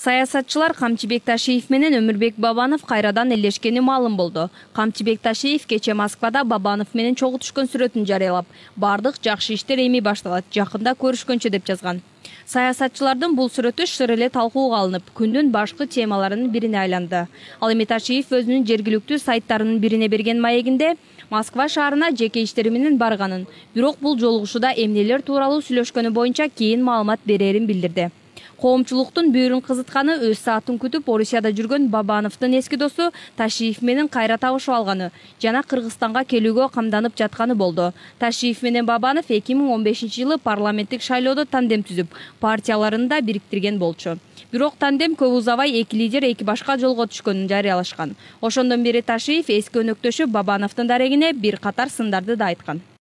Саясатчылар Камчыбек Ташиев менен Өмүрбек Бабанов кайрадан элдешкени маалым болду. Камчыбек Ташиев кече Москвада Бабанов менен чогуу түшкөн сүрөтүн жарыялап, бардык жакшы иштер эми башталат, жакында көрүшкөнчө деп жазган. Саясатчылардын бул сүрөтү шыр эле талкууга алынып, күндүн башкы темаларынын бирине айланды. Ал эми Ташиев өзүнүн жергиликтүү сайттарынын бирине берген маегинде Москва шаарына жеке иштери менен барганын, бирок бул жолугушууда эмнелер тууралуу сүйлөшкөнү боюнча кийин маалымат берерин билдирди. Коомчулуктун бүйүрүн кызытканы өз саатын күтүп Орусияда жүргөн Бабановдун эски досу Ташиев менен кайра табышып алганы жана Кыргызстанга келүүгө камданып жатканы болду. Ташиев менен Бабанов 2015-жылы парламенттик шайлоодо тандем түзүп, партияларын да бириктирген болчу. Бирок тандем көп узабай эки лидер эки башка жолго түшкөнүн жарыялашкан. Ошондон бери Ташиев эски өнөктөшү Бабановдун дарегине бир катар сындарды да айткан.